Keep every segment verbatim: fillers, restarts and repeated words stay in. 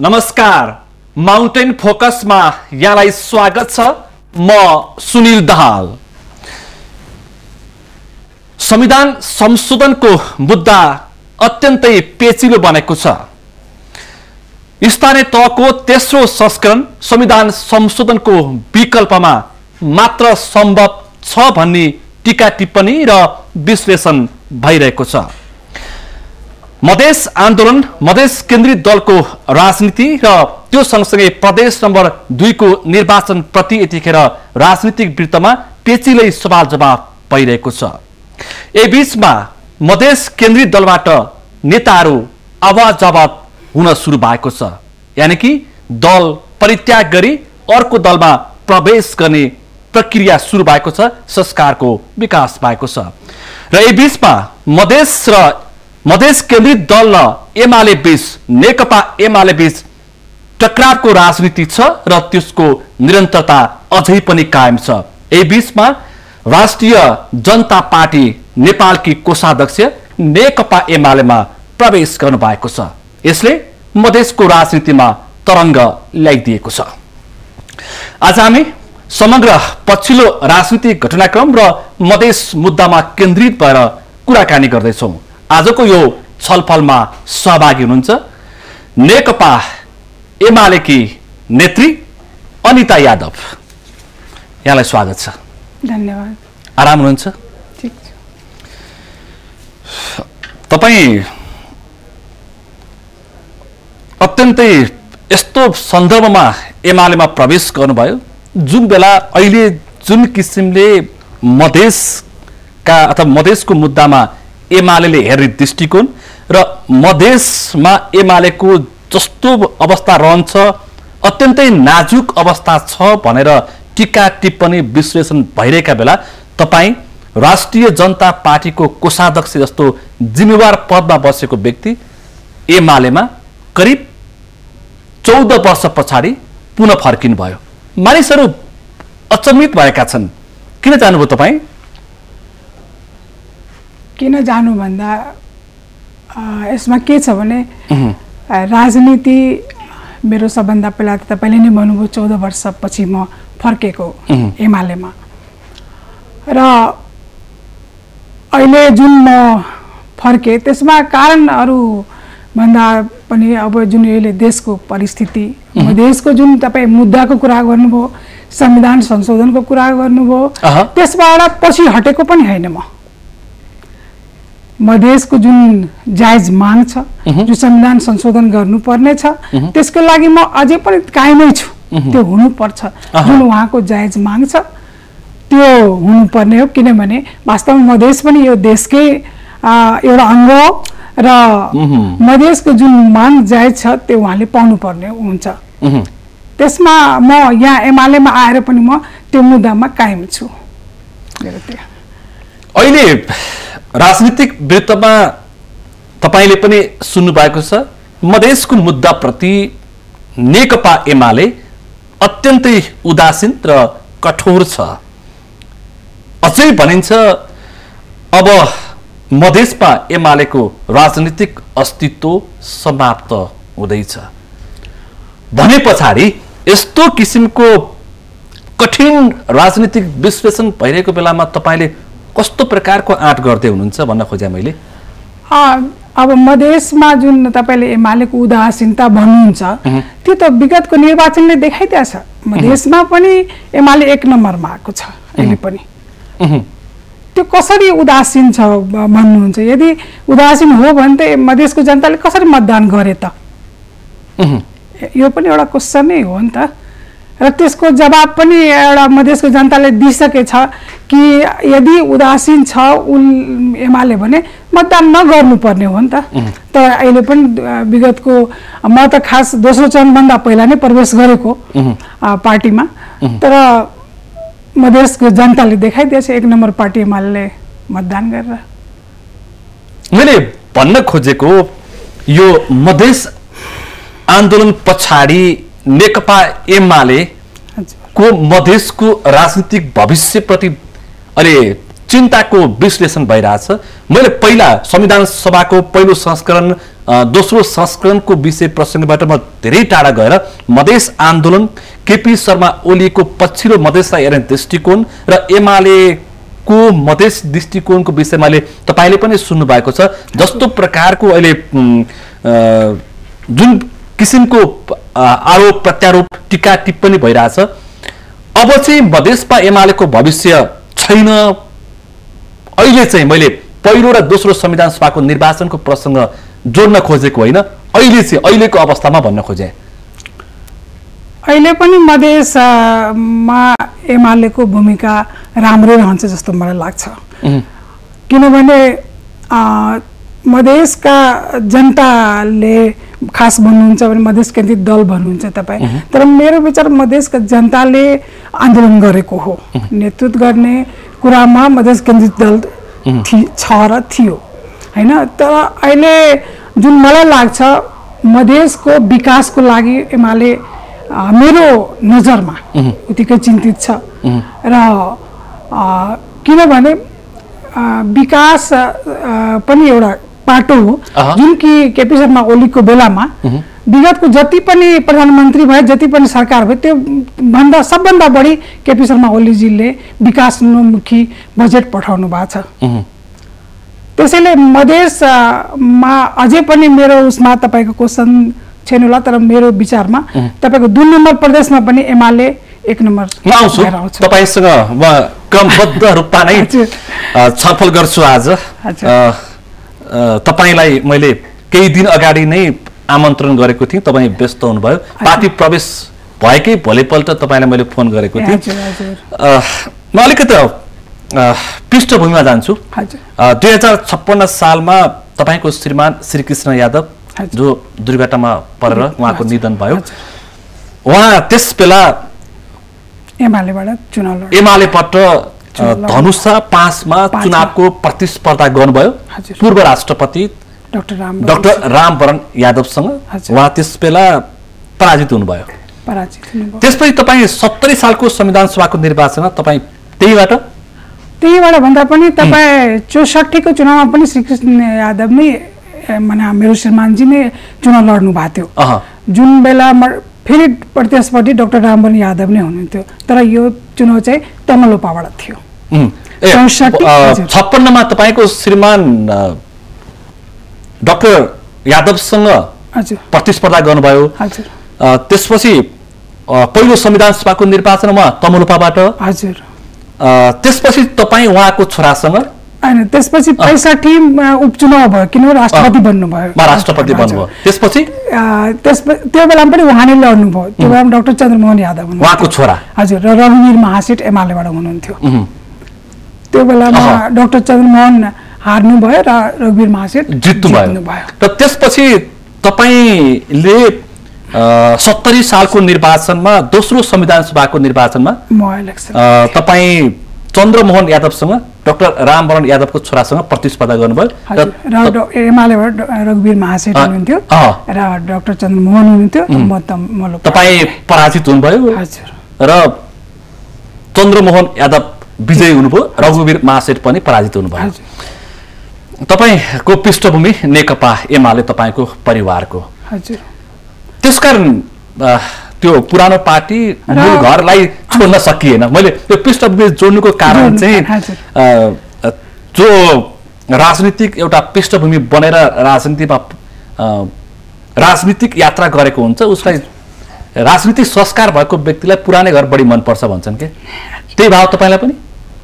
नमस्कार, माउन्टेन फोकसमा यहाँलाई स्वागत छ। म सुनिल दाहाल। संविधान संशोधनको मुद्दा अत्यन्तै पेचिलो बनेको छ। स्थानीय तहको तेस्रो संस्करण संविधान संशोधनको विकल्पमा मात्र सम्भव छ भन्ने टीका टिप्पणी र विश्लेषण भइरहेको छ। मधेस आन्दोलन मधेस केन्द्रित दलको राजनीति र त्यो सँगसँगै प्रदेश नम्बर दुई को निर्वाचन प्रति यतिखेर राजनीतिक वृत्तमा पेचिलै सवाल जवाब भइरहेको छ। यही बीचमा मधेस केन्द्रित दलबाट नेताहरू आवाज जवाब हुन सुरु भएको छ। यानि कि दल परित्याग गरी अर्को दलमा प्रवेश गर्ने प्रक्रिया सुरु भएको छ, संस्कारको विकास भएको छ। र यही बीचमा मधेस र मधेस केन्द्रित दल र एमाले बीच नेकपा एमाले बीच टकरावको राजनीति छ र त्यसको निरन्तरता अझै पनि कायम छ। यही बीचमा राष्ट्रिय जनता पार्टी नेपालकी कोषाध्यक्ष नेकपा एमालेमा प्रवेश गर्नु भएको छ। यसले मधेसको राजनीतिमा तरङ्ग ल्याइदिएको छ। आज हामी समग्र पछिल्लो राजनीतिक घटनाक्रम र मधेस मुद्दामा केन्द्रित भएर कुराकानी गर्दैछौँ। आजको यो छलफलमा सहभागी हुनुहुन्छ नेकपा एमालेकी नेत्री अनिता यादव। यहाँलाई स्वागत छ। धन्यवाद। आराम हुनुहुन्छ? ठीक छ। तपाईँ अत्यन्तै यस्तो सन्दर्भमा एमालेमा प्रवेश गर्नुभयो जुन बेला अहिले जुन किसिमले मधेसका अथवा मधेसको मुद्दामा एमालेले हेर्ने दृष्टिकोण र मधेसमा एमालेको जस्तो अवस्था रहन्छ, अत्यन्तै नाजुक अवस्था छ भनेर टीका टिप्पणी विश्लेषण भइरहेका बेला तपाईँ राष्ट्रिय जनता पार्टीको कोषाध्यक्ष जस्तो जिम्मेवार पदमा बसेको व्यक्ति एमालेमा करिब चौध वर्ष पछाडि पुनः फर्किनु भयो। मानिसहरू अचम्मित भएका छन्। किन जानुभयो तपाईँ? किन जानु भन्दा यसमा के छ भने राजनीति मेरो सबभन्दा पहिला त तपाईँले नै भन्नुभयो चौध वर्षपछि म फर्केको एमालेमा। र अहिले जुन म फर्के त्यसमा कारणहरू भन्दा पनि अब जुन अहिले देशको परिस्थिति, देशको जुन तपाईँ मुद्दाको कुरा गर्नुभयो, संविधान संशोधनको कुरा गर्नुभयो, त्यसबाट पछि हटेको पनि होइन। म मधेसको जुन जायज माग छ, जो संविधान संशोधन गर्नुपर्ने छ, त्यसको लागि म अझै पनि कायमै छु। त्यो हुनुपर्छ। जुन उहाँको जायज माग छ त्यो हुनुपर्ने हो। किनभने वास्तवमा मधेस पनि यो देशकै एउटा अङ्ग हो र मधेसको जुन माग जायज छ त्यो उहाँले पाउनुपर्ने हुन्छ। त्यसमा म यहाँ एमालेमा आएर पनि म त्यो मुद्दामा कायम छु। अहिले राजनीतिक वृत्तमा तपाईले पनि सुन्नु भएको छ, मधेसको मुद्दाप्रति नेकपा एमाले अत्यन्तै उदासीन र कठोर छ। अझै भनिन्छ अब मधेसमा एमालेको राजनीतिक अस्तित्व समाप्त हुँदैछ भने पछाडि यस्तो किसिमको कठिन राजनीतिक विश्लेषण भइरहेको बेलामा तपाईले कस्तो प्रकारको आँट गर्दै हुनुहुन्छ भन्न खोजे मैले। अब मधेसमा जुन तपाईँले एमालेको उदासीनता भन्नुहुन्छ त्यो त विगतको निर्वाचनले देखाइदिएको छ। मधेसमा पनि एमाले एक नम्बरमा आएको छ अहिले पनि। त्यो कसरी उदासीन छ भन्नुहुन्छ? यदि उदासीन हो भने त मधेसको जनताले कसरी मतदान गरे त? यो पनि एउटा क्वेसन नै हो नि त। र त्यसको जवाब पनि एउटा मधेसको जनताले दिइसकेछ कि यदि उदासीन छ उन एमाले भने मतदान नगर्नुपर्ने हो नि त। त अहिले पनि विगतको म त खास दोस्रो चरणभन्दा पहिला नै प्रवेश गरेको पार्टीमा, तर मधेसको जनताले देखाइदिएछ एक नम्बर पार्टी एमाले मतदान गरेर। मैले भन्न खोजेको यो मधेस आन्दोलन पछाडि नेकपा एमाले को मधेसको राजनीतिक भविष्यप्रति अहिले चिन्ताको विश्लेषण भइरहेछ। मैले पहिला संविधान सभाको पहिलो संस्करण दोस्रो संस्करणको विषय प्रसङ्गबाट म धेरै टाढा गएर मधेस आन्दोलन, केपी शर्मा ओलीको पछिल्लो मधेसलाई हेर्ने दृष्टिकोण र एमाले को मधेस दृष्टिकोणको विषयमा तपाईँले पनि सुन्नु भएको छ। जस्तो प्रकारको अहिले जुन किसिमको आरोप प्रत्यारोप टीका टिप्पणी भइरहेछ, अब चाहिँ मधेसमा एमालेको भविष्य छैन। अहिले चाहिँ मैले पहिलो र दोस्रो संविधान सभाको निर्वाचनको प्रसङ्ग जोड्न खोजेको होइन, अहिले चाहिँ अहिलेको अवस्थामा भन्न खोजे। अहिले पनि मधेसमा एमालेको भूमिका राम्रै रहन्छ जस्तो मलाई लाग्छ। किनभने मधेसका जनताले खास भन्नुहुन्छ भने मधेस केन्द्रित दल भन्नुहुन्छ तपाईँ, तर मेरो विचार मधेसका जनताले आन्दोलन गरेको हो। नेतृत्व गर्ने कुरामा मधेस केन्द्रित दल छ र थियो हैन। तर अहिले जुन मलाई लाग्छ मधेसको विकासको लागि एमाले मेरो नजरमा उत्तिकै चिन्तित छ र किनभने विकास पनि एउटा पाटो हो जुन कि केपी शर्मा ओलीको बेलामा विगतको जति पनि प्रधानमन्त्री भए, जति पनि सरकार भए, त्यो भन्दा सबभन्दा बढी केपी शर्मा ओलीजीले विकासोन्मुखी बजेट पठाउनु भएको छ। त्यसैले मधेसमा अझै पनि मेरो उसमा तपाईँको क्वेसन छैन होला, तर मेरो विचारमा तपाईँको दुई नम्बर प्रदेशमा पनि एमाले एक नम्बर आउँछ। तपाईँसँग म क्रमबद्ध रूपमा नै छलफल गर्छु आज। तपाईँलाई मैले केही दिन अगाडि नै आमन्त्रण गरेको थिएँ, तपाईँ व्यस्त हुनुभयो। पार्टी प्रवेश भएकै भोलिपल्ट तपाईँलाई मैले फोन गरेको थिएँ। म अलिकति पृष्ठभूमिमा जान्छु। दुई हजार छप्पन्न सालमा तपाईँको श्रीमान श्रीकृष्ण यादव जो दुर्घटनामा परेर उहाँको निधन भयो, उहाँ त्यस बेला एमालेबाट चुनाव एमालेबाट धनुषा पाँचमा चुनावको प्रतिस्पर्धा गर्नुभयो पूर्व राष्ट्रपति डाक्टर राम डाक्टर रामवरण यादवसँग। उहाँ त्यस बेला पराजित हुनुभयो। त्यसपछि तपाईँ सत्तरी सालको संविधान सभाको निर्वाचनमा तपाईँ त्यहीबाट त्यहीबाट भन्दा पनि तपाईँ चौसठीको चुनावमा पनि श्रीकृष्ण यादव नै माने मेरो श्रीमानजी नै चुनाव लड्नु भएको थियो, जुन बेला फेरि प्रतिस्पर्धी डाक्टर रामवरण यादव नै हुनुहुन्थ्यो। तर यो चुनाव चाहिँ तमलोपाबाट थियो। छप्पन्नमा तपाईँको श्रीमान डाक्टर यादवसँग प्रतिस्पर्धा गर्नुभयो। त्यसपछि पहिलो संविधान सभाको निर्वाचनमा तमलोपाबाट। हजुर। त्यसपछि तपाईँ उहाँको छोरासँग हैन, त्यसपछि पैँसठी उपचुनाव भयो, किनभने राष्ट्रपति बन्नुभयो। राष्ट्रपति बन्नुभयो। त्यसपछि त्यो बेलामा पनि उहाँ नै लड्नुभयो। त्यो बेलामा डाक्टर चन्द्रमोहन यादव हुनुहुन्थ्यो, उहाँको छोरा। हजुर। र रघुवीर महासेठ एमालेबाट हुनुहुन्थ्यो। त्यो बेलामा डाक्टर चन्द्रमोहन हार्नुभयो र रघुवीर महासेठ जित्नुभयो। र त्यसपछि तपाईँले सत्तरी सालको निर्वाचनमा दोस्रो संविधान सभाको निर्वाचनमा तपाईँ चन्द्रमोहन यादवसँग डाक्टर रामवरण यादवको छोरासँग प्रतिस्पर्धा गर्नुभयो। एमालेबाट रघुवीर महासेठ हुनुहुन्थ्यो र डाक्टर चन्द्रमोहन हुनुहुन्थ्यो। म तपाईँ पराजित हुनुभयो र चन्द्रमोहन यादव विजयी हुनुभयो, रघुवीर महासेठ पनि पराजित हुनुभयो। तपाईँको पृष्ठभूमि नेकपा एमाले तपाईँको परिवारको। त्यसकारण त्यो पुरानो पार्टी मूल घरलाई छोड्न सकिएन। मैले त्यो पृष्ठभूमि जोड्नुको कारण चाहिँ जो राजनीतिक एउटा पृष्ठभूमि बनेर राजनीतिमा राजनीतिक यात्रा गरेको हुन्छ उसलाई राजनीतिक संस्कार भएको व्यक्तिलाई पुरानै घर बढी मनपर्छ भन्छन् के, त्यही भाव तपाईँलाई पनि?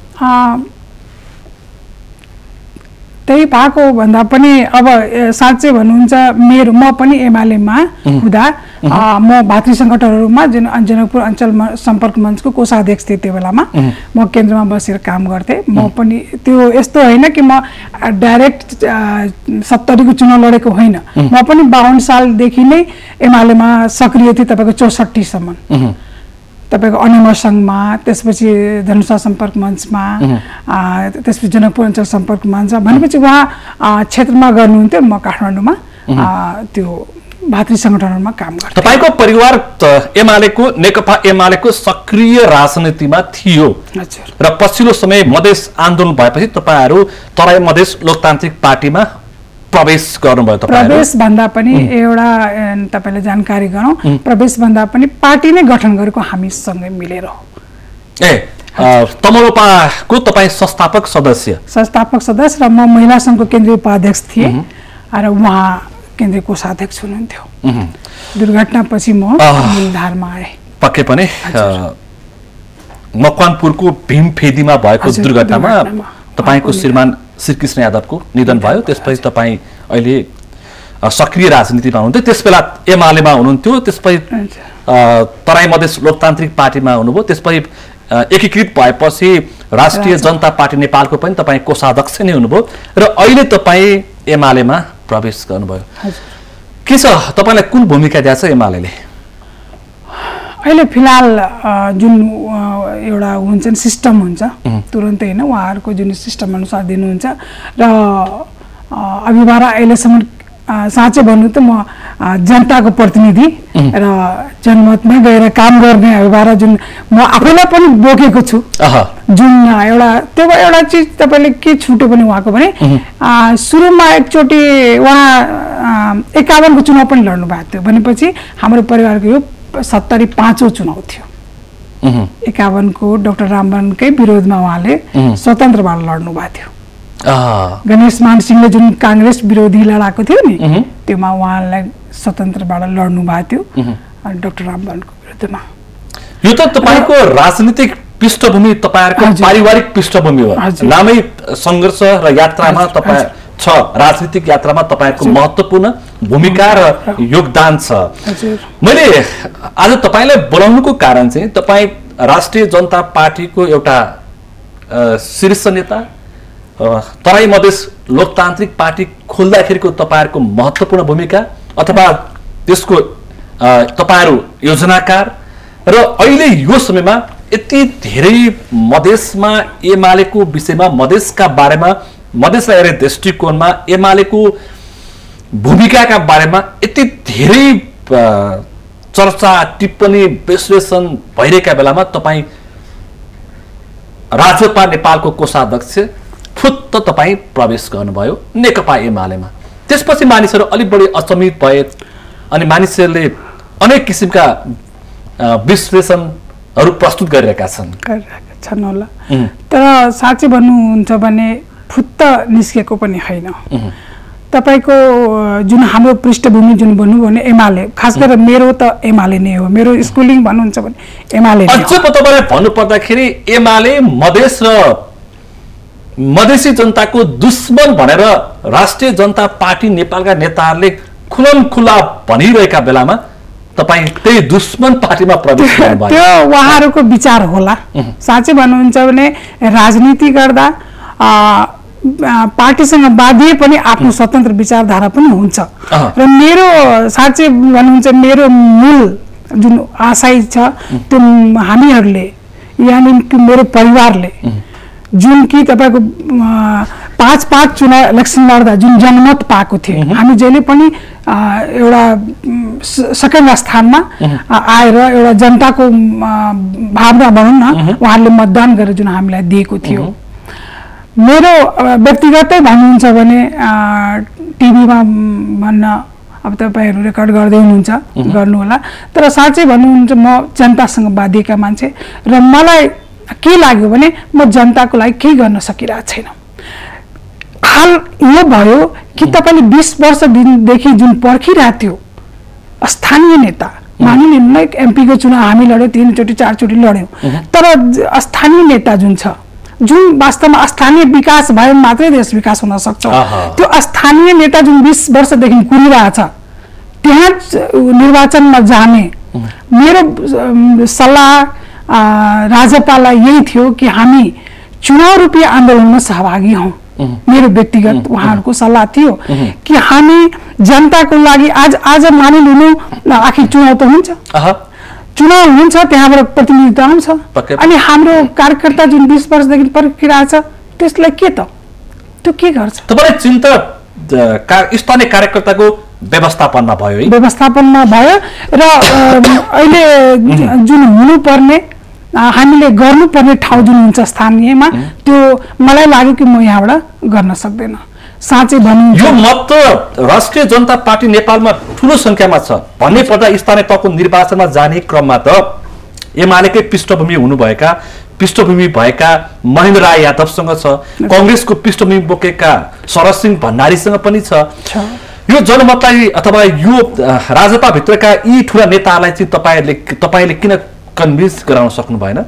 त्यही भएको भन्दा पनि अब साँच्चै भन्नुहुन्छ मेरो म पनि एमालेमा हुँदा म भातृ सङ्गठनहरूमा जुन जनकपुर अञ्चल सम्पर्क मञ्चको कोषाध्यक्ष थिएँ त्यो बेलामा म केन्द्रमा बसेर काम गर्थेँ। म पनि त्यो यस्तो होइन कि म डाइरेक्ट सत्तरीको चुनाव लडेको होइन, म पनि बाहन्न सालदेखि नै एमालेमा सक्रिय थिएँ तपाईँको चौसठीसम्म। तपाईँको अनिमर सङ्घमा, त्यसपछि धनुषा सम्पर्क मञ्चमा, त्यसपछि जनकपुर अञ्चल सम्पर्क मञ्च भनेपछि उहाँ क्षेत्रमा गर्नुहुन्थ्यो, म काठमाडौँमा त्यो भातृ सङ्गठनहरूमा काम गर्थे। तपाईको परिवार एमालेको नेकपा एमालेको सक्रिय राजनीतिमा थियो र पछिल्लो समय मधेस आन्दोलन भएपछि तपाईहरू तराई मधेस लोकतान्त्रिक पार्टीमा प्रवेश गर्नुभयो। प्रवेश भन्दा पनि एउटा तपाईले जानकारी गरौँ, प्रवेश भन्दा पनि पार्टी नै गठन गरेको हामीसँगै मिलेर हो। ए तमरोपाको तपाईँ संस्थापक सदस्य संस्थापक सदस्य र म महिला सङ्घको केन्द्रीय उपाध्यक्ष थिएँ र उहाँ केन्द्रीय कोषाध्यक्ष हुनुहुन्थ्यो। दुर्घटनापछि म मूलधारमा आएँ। पक्कै पनि मकवानपुरको भीमफेदीमा भएको दुर्घटनामा तपाईँको श्रीमान श्रीकृष्ण यादवको निधन भयो। त्यसपछि तपाईँ अहिले सक्रिय राजनीतिमा हुनुहुन्थ्यो, त्यसबेला एमालेमा हुनुहुन्थ्यो, त्यसपछि तराई मधेस लोकतान्त्रिक पार्टीमा हुनुभयो, त्यसपछि एकीकृत भएपछि राष्ट्रिय जनता पार्टी नेपालको पनि तपाईँ कोषाध्यक्ष नै हुनुभयो र अहिले तपाईँ एमालेमा प्रवेश गर्नुभयो। के छ तपाईँलाई कुन भूमिका दिएको छ एमालेले? अहिले फिलहाल जुन एउटा हुन्छ नि सिस्टम हुन्छ तुरन्तै होइन, उहाँहरूको जुन सिस्टम अनुसार दिनुहुन्छ र अभिभारा अहिलेसम्म साँच्चै भन्नु त म जनताको प्रतिनिधि र जनमतमा गएर काम गर्ने अभिभारा जुन म आफैलाई पनि बोकेको छु। जुन एउटा त्यो एउटा चिज तपाईँले के छुट्यो पनि उहाँको भने सुरुमा एकचोटि उहाँ एकाउन्नको चुनाव पनि लड्नु भएको थियो भनेपछि हाम्रो परिवारको यो सत्तरी पाँचौँ चुनाव थियो। एकाउन्नको डाक्टर रामवरणकै विरोधमा उहाँले स्वतन्त्रबाट लड्नु भएको थियो। गणेश मान सिंहले जुन काङ्ग्रेस विरोधी लडाएको थियो नि त्योमा उहाँलाई स्वतन्त्रबाट लड्नु भएको थियो डाक्टर रामवरणको विरुद्धमा। यो त तपाईँको राजनीतिक पृष्ठभूमि तपाईँहरूको पारिवारिक पृष्ठभूमि हो। लामै सङ्घर्ष र यात्रामा तपाईँ छ, राजनीतिक यात्रामा तपाईँको महत्त्वपूर्ण भूमिका र योगदान छ। मैले आज तपाईँलाई बोलाउनुको कारण चाहिँ तपाईँ राष्ट्रिय जनता पार्टीको एउटा शीर्ष नेता, तराई मधेस लोकतान्त्रिक पार्टी खोल्दाखेरिको तपाईँहरूको महत्त्वपूर्ण भूमिका अथवा त्यसको तपाईँहरू योजनाकार र अहिले यो समयमा यति धेरै मधेसमा एमालेको विषयमा, मधेसका बारेमा, मधेसलाई हेर्ने दृष्टिकोणमा एमालेको भूमिकाका बारेमा यति धेरै चर्चा टिप्पणी विश्लेषण भइरहेका बेलामा तपाईँ राजपा नेपालको कोषाध्यक्ष फुत्त तपाईँ प्रवेश गर्नुभयो नेकपा एमालेमा। त्यसपछि मानिसहरू अलिक बढी अचम्मित भए अनि मानिसहरूले अनेक किसिमका विश्लेषणहरू प्रस्तुत गरिरहेका छन् छन् होला। तर साँच्चै भन्नुहुन्छ भने फुत्त निस्केको पनि होइन। तपाईँको जुन हाम्रो पृष्ठभूमि जुन भन्नु भने एमाले, खास गरेर मेरो त एमाले नै हो। मेरो स्कुलिङ भन्नुहुन्छ भने एमाले नै हो। अझ तपाईँलाई भन्नुपर्दाखेरि एमाले मधेस र मधेसी जनताको दुश्मन भनेर राष्ट्रिय जनता पार्टी नेपालका नेताहरूले खुलम खुला भनिरहेका बेलामा तपाईँ त्यही दुश्मन पार्टीमा प्रवेश गर्नुभयो। त्यो उहाँहरूको विचार होला। साँच्चै भन्नुहुन्छ भने राजनीति गर्दा पार्टीसँग बाँधिए पनि आफ्नो स्वतन्त्र विचारधारा पनि हुन्छ र मेरो साँच्चै भन्नुहुन्छ मेरो मूल जुन आशय छ त्यो हामीहरूले यानि मेरो परिवारले जुन कि तपाईँको पाँच पाँच चुनाव इलेक्सन लड्दा जुन जनमत पाएको थियो, हामी जहिले पनि एउटा सेकेन्ड स्थानमा आएर एउटा जनताको भावना भनौँ न उहाँहरूले मतदान गरेर जुन हामीलाई दिएको थियो। मेरो व्यक्तिगतै भन्नुहुन्छ भने टिभीमा भन्न अब तपाईँहरू रेकर्ड गर्दै हुनुहुन्छ गर्नु होला, तर साँच्चै भन्नुहुन्छ म जनतासँग बाँधिएका मान्छे र मलाई के लाग्यो भने म जनताको लागि केही गर्न सकिरहेको छैन। हाल यो भयो कि तपाईँले बिस वर्षदेखि जुन पर्खिरहेको थियो स्थानीय नेता, मानिलिनु एमपीको चुनाव हामी लड्यौँ, तीनचोटि चारचोटि लड्यौँ, तर स्थानीय नेता जुन छ जुन वास्तवमा स्थानीय विकास भयो मात्रै देश विकास हुन सक्छ, त्यो स्थानीय नेता जुन बिस वर्षदेखि कुरिरहेछ त्यहाँ निर्वाचनमा जाने मेरो सल्लाह राजपालाई यही थियो कि हामी चुनाव रूपी आन्दोलनमा सहभागी हौं। मेरो व्यक्तिगत उहाँहरूको सल्लाह थियो कि हामी जनताको लागि आज आज मानिलिनु आखिर चुनाव त हुन्छ, चुनाव हुन्छ त्यहाँबाट प्रतिनिधित्व आउँछ अनि हाम्रो कार्यकर्ता जुन बिस वर्षदेखि पर्खिरहेछ त्यसलाई के त त्यो के गर्छ? तपाईले चिन्ता स्थानीय कार्यकर्ताको व्यवस्थापनमा भयो है व्यवस्थापनमा भयो र अहिले जुन हुनुपर्ने हामीले गर्नुपर्ने ठाउँ जुन हुन्छ स्थानीयमा त्यो मलाई लाग्यो कि म यहाँबाट गर्न सक्दैन साँच्चै भन्नु यो मत त राष्ट्रिय जनता पार्टी नेपालमा ठूलो संख्यामा छ भन्ने पर्दा स्थानीय तहको निर्वाचनमा जाने क्रममा त एमालेकै पृष्ठभूमि हुनुभएका पृष्ठभूमि भएका महेन्द्र राय यादवसँग छ कांग्रेसको पृष्ठभूमि बोकेका शरद सिंह भण्डारीसँग पनि छ यो जनमतलाई अथवा यो राजपा भित्रका यी ठूला नेतालाई चाहिँ तपाईहरुले तपाईले किन कन्भिन्स गराउन सक्नु भएन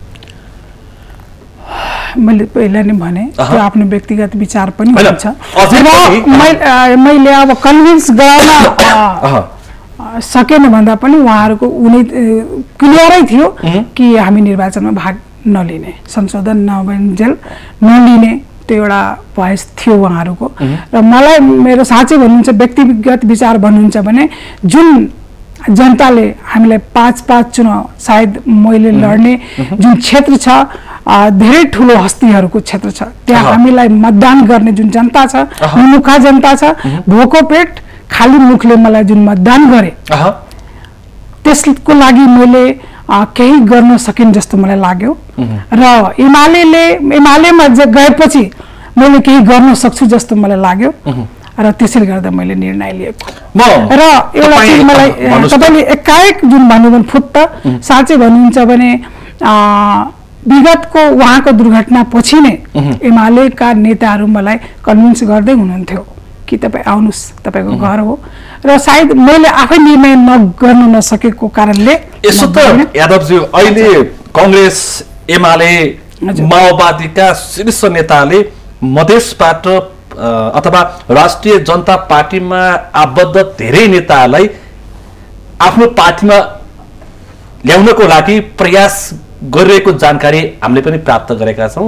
मैले पहिला नै भने त्यो आफ्नो व्यक्तिगत विचार पनि हुन्छ मैले अब कन्भिन्स गराउन सकेन भन्दा पनि उहाँहरुको उनी क्लियरै थियो कि हामी निर्वाचनमा भाग नलिने संशोधन नभइन्जेल नलिने त्यो एउटा भएस थियो उहाँहरुको र मलाई मेरो साँच्चै भन्नुहुन्छ व्यक्तिगत विचार भन्नुहुन्छ भने जुन जनताले हामीलाई पाँच पाँच चुनाव सायद मैले लड्ने जुन क्षेत्र छ धेरै ठूलो हस्तीहरुको क्षेत्र छ त्यहाँ हामीलाई मतदान गर्ने जुन जनता छ मुखा जनता छ भोको पेट खाली मुखले मलाई जुन मतदान गरे त्यसको लागि मैले केही गर्न सकिन जस्तो मलाई लाग्यो र एमालेले एमालेमा गएपछि मैले केही गर्न सक्छु जस्तो मलाई लाग्यो र त्यसैले गर्दा मैले निर्णय लिएको र एउटा चीज मलाई तपाईले एकाएक जुन भन्नुभयो फुत्त साँच्चै भन्नुहुन्छ भने विगतको उहाँको दुर्घटना पछि नै एमालेका नेताहरू मलाई कन्भिन्स गर्दै हुनुहुन्थ्यो कि तपाई आउनुस् तपाईको घर हो र सायद मैले आफै निर्णय नगर्न नसकेको कारणले यसो त यादवजी अहिले कांग्रेस एमाले माओवादीका शीर्ष नेताले मधेसबाट अथवा राष्ट्रिय जनता पार्टीमा आबद्ध धेरै नेतालाई आफ्नो पार्टीमा ल्याउनको लागि प्रयास गरिरहेको जानकारी हामीले पनि प्राप्त गरेका छौं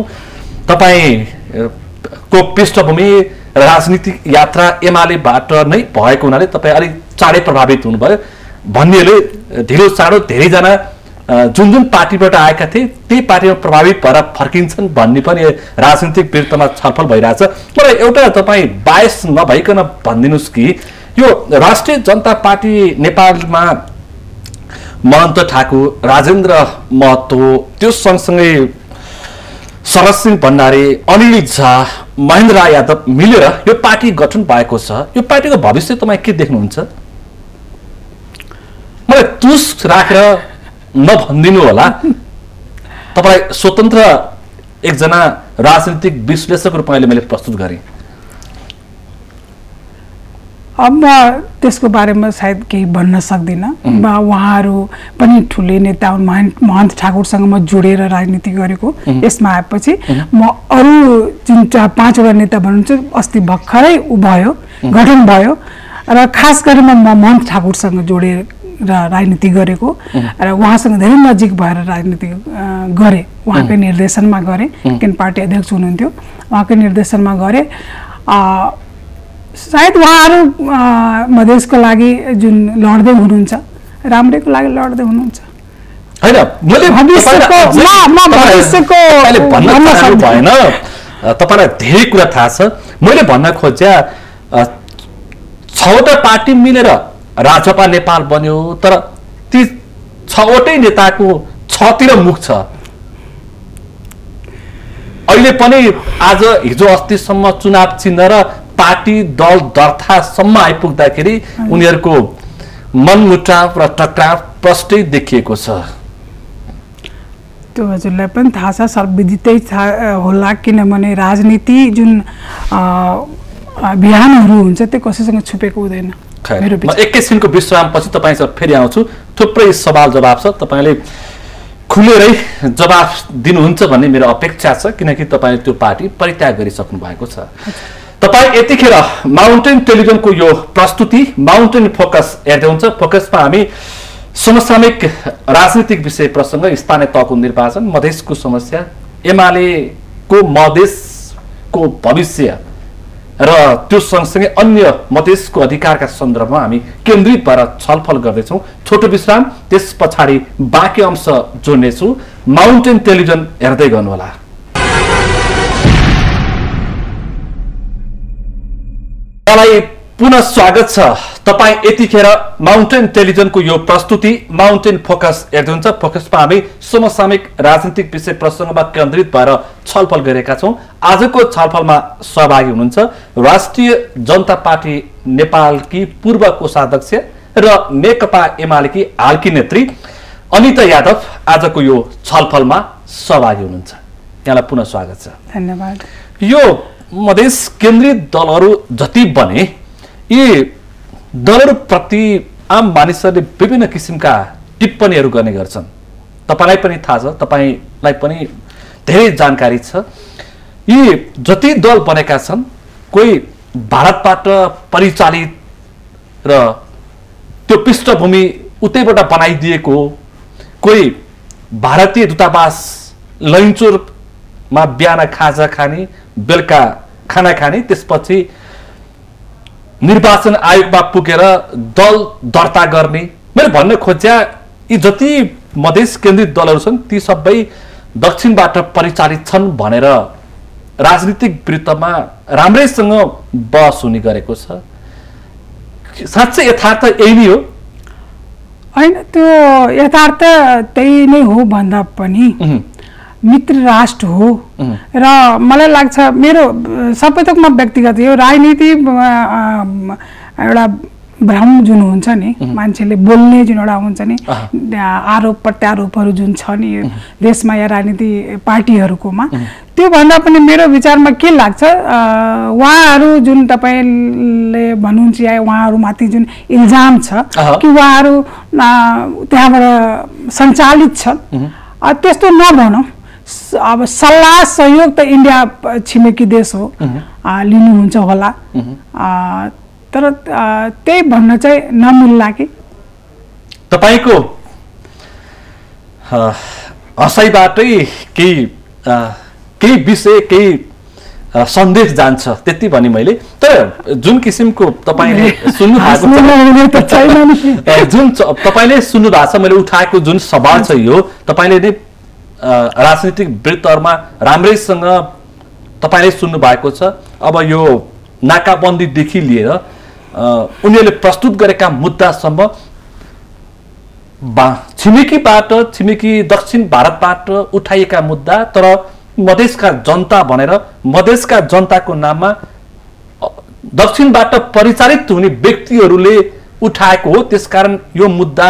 तपाईको पृष्ठभूमि राजनीतिक यात्रा एमालेबाट नै भएको हुनाले तपाई अलि चाँडै प्रभावित हुनुभयो भन्नेले ढिलो चाँडो धेरै जना जुन जुन पार्टीबाट आएका थिए त्यही पार्टीमा प्रभावित भएर फर्किन्छन् भन्ने पनि राजनीतिक विरुद्धमा छलफल भइरहेछ मलाई एउटा तपाई बायस नभइकन भन्दिनुस् कि यो राष्ट्रिय जनता पार्टी नेपालमा महन्त ठाकुर राजेन्द्र महतो त्यो सँगसँगै शरद सिंह भण्डारी अनिल झा महेन्द्र राय यादव मिलेर यो पार्टी गठन भएको छ यो पार्टीको भविष्य तपाई के देख्नुहुन्छ मलाई तुस राखेर नभन्दिनु होला तपाईलाई स्वतन्त्र एकजना राजनीतिक विश्लेषकको रूपमा मैले प्रस्तुत गरे अब त्यसको बारेमा सायद केही भन्न सक्दिन उहाँहरू पनि ठुले नेता हुन् महन्त ठाकुरसँग म जोडेर राजनीति गरेको यसमा आएपछि म अरु जुन पाँचवटा नेता भन्नुहुन्छ अस्ति भर्खरै भयो गठन भयो र खास गरी म महन्त ठाकुरसँग जोडेर राजनीति गरेको र उहाँसँग धेरै नजिक भएर राजनीति गरे उहाँकै निर्देशनमा गरे किन पार्टी अध्यक्ष हुनुहुन्थ्यो उहाँकै निर्देशनमा गरे सायद उहाँहरू मधेसको लागि जुन लड्दै हुनुहुन्छ राम्रैको लागि लड्दै हुनुहुन्छ हैन मैले भविष्यको म भविष्यको भन्न सक्नु भएन तपाईलाई धेरै कुरा थाहा छ मैले भन्न खोज्या छवटा पार्टी मिलेर राजपा नेपाल बन्यो तर ती छवटै नेताको छतिर मुख छ अहिले पनि आज हिजो अस्तिसम्म चुनाव चिन्ह र पार्टी दल दर्तासम्म आइपुग्दाखेरि उनीहरूको मनमुटाव र टकराव प्रष्टै देखिएको छ त्यो हजुरलाई पनि थाहा छ सर्वविदितै होला किनभने राजनीति जुन अभियानहरू हुन्छ त्यो कसैसँग छुपेको हुँदैन म एकैछिनको विश्रामपछि तपाईसँग फेरि आउँछु थुप्रै सवाल जवाब छ तपाईले खुलेरै जवाब दिनुहुन्छ भन्ने मेरो अपेक्षा छ किनकि तपाईले त्यो पार्टी परित्याग गरिसक्नु भएको छ तपाई यतिखेर माउन्टेन टेलिभिजनको यो प्रस्तुति माउन्टेन फोकस हेर्दै हुन्छ फोकसमा हामी समसामयिक राजनीतिक विषय प्रसंग स्थानीय तहको निर्वाचन मधेसको समस्या एमालेको मधेसको भविष्य र त्यो सँगसँगै अन्य मधेसको अधिकारका सन्दर्भमा हामी केन्द्रित भएर छलफल गर्दैछौँ छोटो विश्राम त्यस पछाडि बाँकी अंश जोड्नेछु माउन्टेन टेलिभिजन हेर्दै गर्नुहोला मलाई पुनः स्वागत छ। तपाई यतिखेर माउन्टेन टेलिभिजनको यो प्रस्तुति माउन्टेन फोकस हेर्दै हुनुहुन्छ। फोकसमा हामी समसामयिक राजनीतिक विषय प्रसङ्गमा केन्द्रित भएर छलफल गरेका छौँ। आजको छलफलमा सहभागी हुनुहुन्छ राष्ट्रिय जनता पार्टी नेपालकी पूर्व कोषाध्यक्ष र नेकपा एमालेकी हालकी नेत्री अनिता यादव आजको यो छलफलमा सहभागी हुनुहुन्छ। यहाँलाई पुनः स्वागत छ। धन्यवाद। यो मधेस केन्द्रित दलहरू जति बने यी दलहरूप्रति आम मानिसहरूले विभिन्न किसिमका टिप्पणीहरू गर्ने गर्छन्। तपाईँलाई पनि थाहा छ, तपाईँलाई पनि धेरै जानकारी छ। यी जति दल बनेका छन् कोही भारतबाट परिचालित र त्यो पृष्ठभूमि उतैबाट बनाइदिएको हो, कोही भारतीय दूतावास लैनचोरमा बिहान खाजा खाने बेलुका खाना खाने त्यसपछि निर्वाचन आयोगमा पुगेर दल दर्ता गर्ने। मैले भन्न खोज्या यी जति मधेस केन्द्रित दलहरू छन् ती सबै दक्षिणबाट परिचालित छन् भनेर राजनीतिक वृत्तमा राम्रैसँग बहस हुने गरेको छ। साँच्चै यथार्थ यही नै हो? होइन, त्यो यथार्थ त्यही नै हो भन्दा पनि मित्र राष्ट्र हो र मलाई लाग्छ मेरो सबै थोक म व्यक्तिगत यो राजनीति एउटा भ्रम जुन हुन्छ नि, मान्छेले बोल्ने जुन एउटा हुन्छ नि आरोप प्रत्यारोपहरू जुन छ नि देशमा या राजनीति पार्टीहरूकोमा, त्यो भन्दा पनि मेरो विचारमा के लाग्छ उहाँहरू जुन तपाईँले भन्नुहुन्छ या उहाँहरूमाथि जुन इल्जाम छ कि उहाँहरू त्यहाँबाट सञ्चालित छन्, त्यस्तो नभनौँ। अब सल्लाह सहयोग त इन्डिया छिमेकी देश हो, लिनुहुन्छ होला, तर त्यही भन्न चाहिँ नमिल्ला कि तपाईँको हँसाइबाटै केही केही विषय केही सन्देश जान्छ त्यति भने मैले। तर जुन किसिमको तपाईँले सुन्नु भएको छ जुन तपाईँले सुन्नु भएको छ, मैले उठाएको जुन सवाल छ यो तपाईँले नै राजनीतिक वृत्तहरूमा राम्रैसँग तपाईँले सुन्नु भएको छ। अब यो नाकाबन्दीदेखि लिएर उनीहरूले प्रस्तुत गरेका मुद्दासम्म छिमेकीबाट छिमेकी दक्षिण भारतबाट उठाइएका मुद्दा, तर मधेसका जनता भनेर मधेसका जनताको नाममा दक्षिणबाट परिचालित हुने व्यक्तिहरूले उठाएको हो। त्यसकारण यो मुद्दा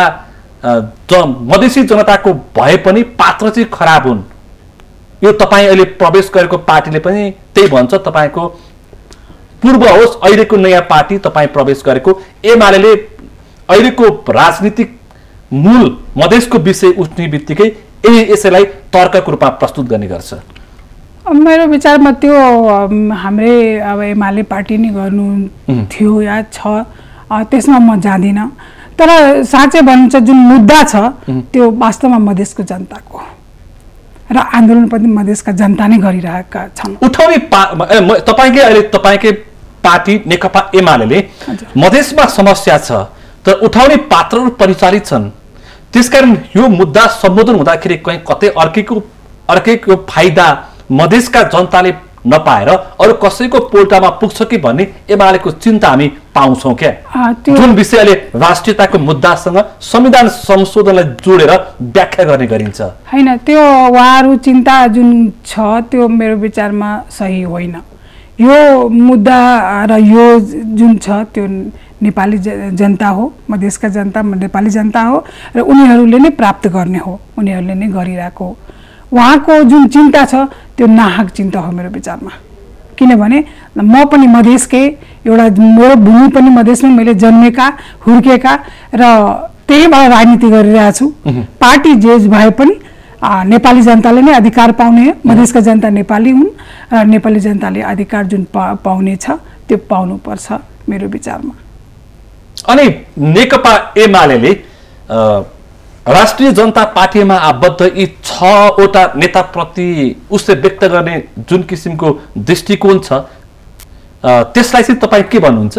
मधेसी जनताको भए पनि पात्र चाहिँ खराब हुन्। यो तपाईँ अहिले प्रवेश गरेको पार्टीले पनि त्यही भन्छ। तपाईँको पूर्व होस् अहिलेको नयाँ पार्टी तपाईँ प्रवेश गरेको एमाले अहिलेको राजनीतिक मूल मधेसको विषय उठ्ने बित्तिकै यसैलाई तर्कको रूपमा प्रस्तुत गर्ने गर्छ। मेरो विचारमा त्यो हाम्रै अब एमाले पार्टी नै गर्नु थियो या छ, त्यसमा म जाँदिनँ। तर साँच्चै भन्नुहुन्छ जुन मुद्दा छ त्यो वास्तवमा मधेसको जनताको र आन्दोलन पनि मधेसका जनता नै गरिरहेका छन्। उठाउने तपाईँकै अहिले तपाईँकै पार्टी नेकपा एमाले मधेसमा समस्या छ तर उठाउने पात्रहरू परिचालित छन्। त्यसकारण यो मुद्दा सम्बोधन हुँदाखेरि कहीँ कतै अर्कैको अर्कैको फाइदा मधेसका जनताले नपाएर अरू कसैको पोल्टामा पुग्छ कि भन्ने एमालेको चिन्ता हामी पाउँछौँ क्या। जुन विषयले राष्ट्रियताको मुद्दासँग संविधान संशोधनलाई जोडेर व्याख्या गर्ने गरिन्छ। होइन, त्यो उहाँहरू चिन्ता जुन छ त्यो मेरो विचारमा सही होइन। यो मुद्दा र यो जुन छ त्यो नेपाली जनता हो, मधेसका जनता नेपाली जनता हो र उनीहरूले नै प्राप्त गर्ने हो, उनीहरूले नै गरिरहेको हो। उहाँको जुन चिन्ता छ त्यो नाहक चिन्ता हो मेरो विचारमा। किनभने म पनि मधेसकै एउटा मेरो भूमि पनि मधेसमै मैले जन्मेका हुर्केका र त्यहीबाट राजनीति गरिरहेको छु। पार्टी जे भए पनि नेपाली जनताले नै अधिकार पाउने, मधेसका जनता नेपाली हुन् र नेपाली जनताले अधिकार जुन पाउने छ त्यो पाउनुपर्छ मेरो विचारमा। अनि नेकपा एमाले राष्ट्रिय जनता पार्टीमा आबद्ध यी छवटा नेताप्रति उसले व्यक्त गर्ने जुन किसिमको दृष्टिकोण छ त्यसलाई चाहिँ तपाईँ के भन्नुहुन्छ?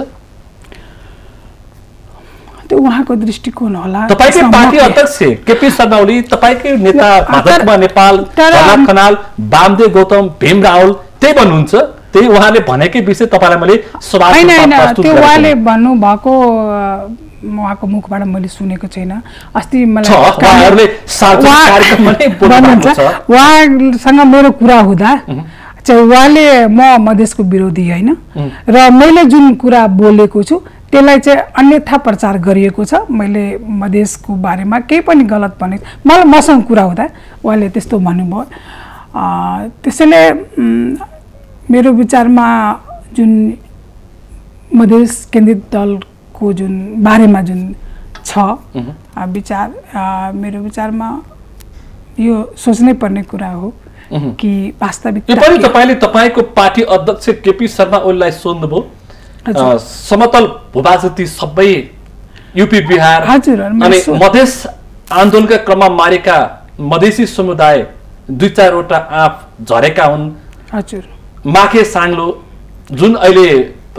त्यो उहाँको दृष्टिकोण होला। तपाईकै पार्टी अध्यक्ष केपी शर्मा ओली, तपाईकै नेता भाजपा नेपाल, प्रहलाद खनाल, वामदेव गौतम, भीम रावल त्यही भन्नुहुन्छ। त्यही उहाँले भनेकै विषय तपाईलाई मैले होइन होइन त्यो उहाँले भन्नुभएको उहाँको मुखबाट मैले सुनेको छैन। अस्ति मलाई उहाँसँग मेरो कुरा हुँदा चाहिँ उहाँले म मधेसको विरोधी होइन र मैले जुन कुरा बोलेको छु त्यसलाई चाहिँ अन्यथा प्रचार गरिएको छ। मैले मधेसको बारेमा केही पनि गलत भने मलाई मसँग कुरा हुँदा उहाँले त्यस्तो भन्नुभयो। त्यसैले मेरो विचारमा जुन मधेस केन्द्रित दलको जुन बारेमा जुन छ विचार, मेरो विचारमा यो सोच्नै पर्ने कुरा हो कि वास्तविक पनि तपाईले तपाईको पार्टी अध्यक्ष केपी शर्मा ओलीलाई सोध्नुभयो समतल भूभाजती सबै यूपी बिहार अनि मधेस आन्दोलनका क्रममा मारेका मधेसी समुदाय दुई चारवटा आँप झरेका हुन्। हजुर माखे साङ्लो जुन अहिले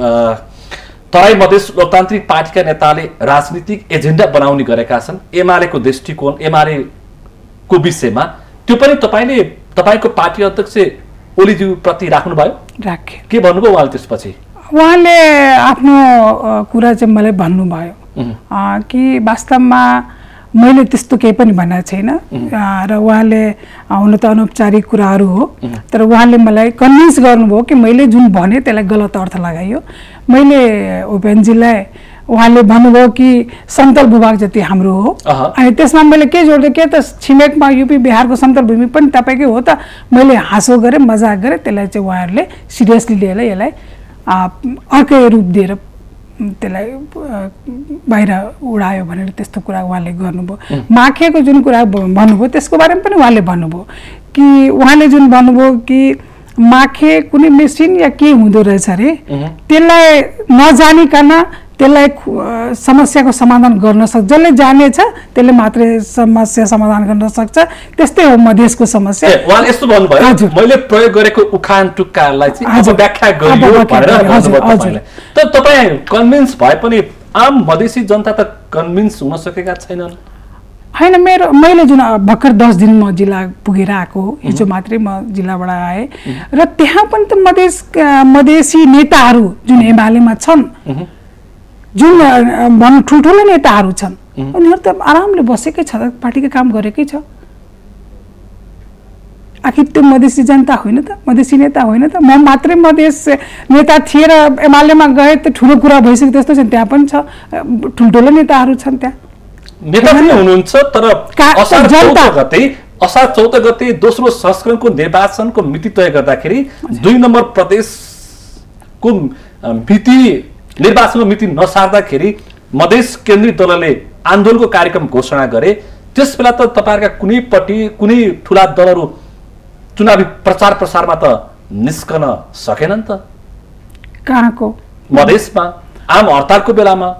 तराई मधेस लोकतान्त्रिक पार्टीका नेताले राजनीतिक एजेन्डा बनाउने गरेका छन् एमालेको दृष्टिकोण एमालेको विषयमा, त्यो पनि तपाईले तपाईको पार्टी अध्यक्ष ओलीज्यू प्रति राख्नुभयो? राखे। के भन्नुभयो उहाँले त्यसपछि? उहाँले आफ्नो कुरा चाहिँ मलाई भन्नुभयो कि वास्तवमा मैले त्यस्तो केही पनि भनेको छैन र उहाँले हुन त अनौपचारिक कुराहरू हो तर उहाँले मलाई कन्भिन्स गर्नुभयो कि मैले जुन भने त्यसलाई गलत अर्थ लगाइयो। मैले उपेन्द्रजीलाई उहाँले भन्नुभयो कि समतल भूभाग जति हाम्रो हो अनि त्यसमा मैले के जोड्दै के त छिमेकमा यूपी बिहारको समतल भूमि पनि तपाईँकै हो त मैले हाँसो गरेँ मजाक गरेँ। त्यसलाई चाहिँ उहाँहरूले सिरियसली लिएर यसलाई अर्कै रूप दिएर त्यसलाई बाहिर उडायो भनेर त्यस्तो कुरा उहाँले गर्नुभयो। माखेको जुन कुरा भन्नुभयो त्यसको बारेमा पनि उहाँले भन्नुभयो कि उहाँले जुन भन्नुभयो कि माखे कुनै मेसिन या के हुँदो रहेछ अरे त्यसलाई नजानिकन त्यसलाई समस्याको समाधान गर्न सक्छ, जसले जानेछ त्यसले मात्रै समस्या समाधान गर्न सक्छ। त्यस्तै हो मधेसको समस्या। उहाँले यस्तो भन्नुभयो मैले प्रयोग गरेको उखान टुक्कालाई चाहिँ अब व्याख्या गरियो भनेर भन्नुभयो। तर तपाईँ कन्भिन्स भए पनि आम मधेसी जनता त कन्भिन्स हुन सकेका छैनन्। होइन मेरो मैले जुन भर्खर दस दिन म जिल्ला पुगेर आएको हो, हिजो मात्रै म जिल्लाबाट आएँ र त्यहाँ पनि त मधेस मधेसी नेताहरू जुन एमालेमा छन् जुन भनौँ ठुल्ठुलो नेताहरू छन् उनीहरू त आरामले बसेकै छ, पार्टीको काम गरेकै छ। आखिर त्यो मधेसी जनता होइन त, मधेसी नेता होइन त। म मात्रै मधेस नेता थिए र एमालेमा गए त ठुलो कुरा भइसक्यो त्यस्तो छ। त्यहाँ पनि छ ठुल्ठुलो नेताहरू छन्, त्यहाँ नेता पनि हुनुहुन्छ। तर असार चौध गते असार चौध गते दोस्रो संस्करणको निर्वाचनको मिति तय गर्दाखेरि दुई नम्बर प्रदेशको मिति निर्वाचनको मिति नसार्दाखेरि मधेस केन्द्रित दलले आन्दोलनको कार्यक्रम घोषणा गरे। त्यस बेला त तपाईँहरूका कुनै पट्टि कुनै ठुला दलहरू चुनावी प्रचार प्रसारमा त निस्कन सकेनन् त। कहाँको? मधेसमा आम हडतालको बेलामा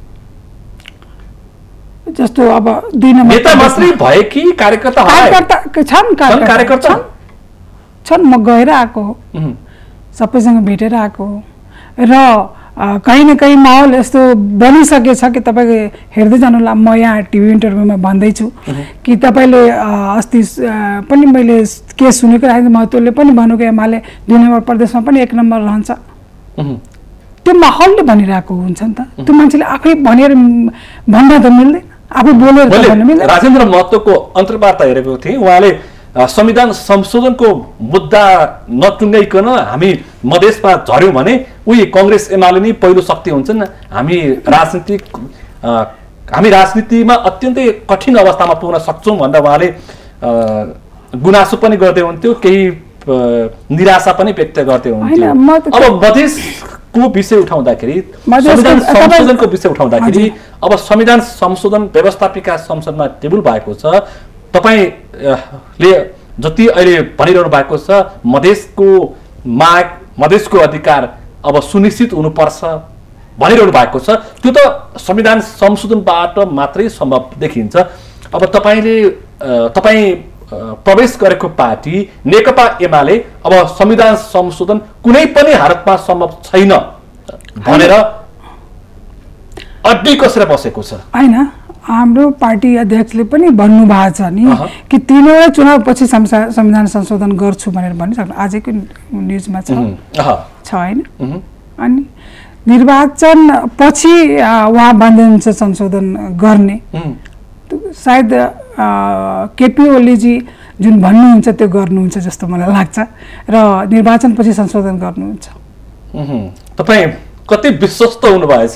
जस्तो अब दुई नम्बर नेता मात्रै भए कि कार्यकर्ता छन् कार्यकर्ता छन्। म गएर आएको हो, सबैसँग भेटेर आएको हो र कहीँ न कहीँ माहौल यस्तो बनिसकेछ कि तपाईँको हेर्दै जानुहोला। म यहाँ टिभी इन्टरभ्यूमा भन्दैछु कि तपाईँले अस्ति पनि मैले के सुनेको राजेन्द्र महतोले पनि भन्नु कि एमाले दुई नम्बर प्रदेशमा पनि एक नम्बर रहन्छ। त्यो माहौलले भनिरहेको हुन्छ नि त। त्यो मान्छेले आफै भनेर भन्न त मिल्दैन, आफै बोलेर भन्न मिल्दैन। राजेन्द्र महतोको अन्तर्वार्ता हेरेको थिएँ, उहाँले संविधान संशोधनको मुद्दा नटुङ्गाइकन हामी मधेसमा झर्यौँ भने उही कांग्रेस एमाले नै पहिलो शक्ति हुन्छन्, हामी राजनीतिक हामी राजनीतिमा अत्यन्तै कठिन अवस्थामा पुग्न सक्छौँ भन्दा उहाँले गुनासो पनि गर्दै हुन्थ्यो, केही निराशा पनि व्यक्त गर्दै हुन्थ्यो। अब मधेसको विषय उठाउँदाखेरि संविधान संशोधनको विषय उठाउँदाखेरि अब संविधान संशोधन व्यवस्थापिका संसदमा टेबल भएको छ। तपाईले जति अहिले भनिरहनु भएको छ मधेसको माग मधेसको अधिकार अब सुनिश्चित हुनुपर्छ भनिरहनु भएको छ, त्यो त संविधान संशोधनबाट मात्रै सम्भव देखिन्छ। अब तपाईले तपाई प्रवेश गरेको पार्टी नेकपा एमाले अब संविधान संशोधन कुनै पनि हालतमा सम्भव छैन भनेर अड्डी कसेर बसेको छ। हैन हाम्रो पार्टी अध्यक्षले पनि भन्नु भएको छ नि कि तीनवटा चुनावपछि संविधान संशोधन गर्छु भनेर भनिसक्नु आजको न्युजमा छ छ होइन अनि निर्वाचन पछि उहाँ भन्नुहुन्छ संशोधन गर्ने सायद केपी ओलीजी जुन भन्नुहुन्छ त्यो गर्नुहुन्छ जस्तो मलाई लाग्छ र निर्वाचनपछि संशोधन गर्नुहुन्छ। तपाईँ कति विश्वस्त हुनुभएछ?